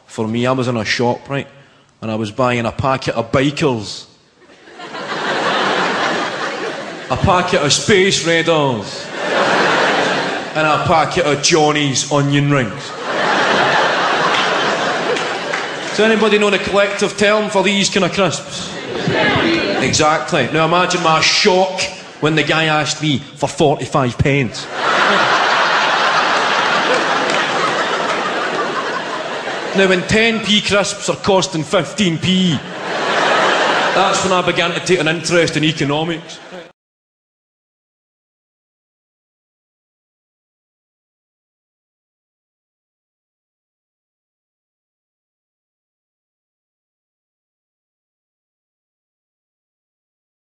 for me. I was in a shop, right, and I was buying a packet of Bikers, a packet of Space Raiders, and a packet of Johnny's onion rings. Does anybody know the collective term for these kind of crisps? Exactly. Now imagine my shock when the guy asked me for 45 pence. Now when 10p crisps are costing 15p, that's when I began to take an interest in economics.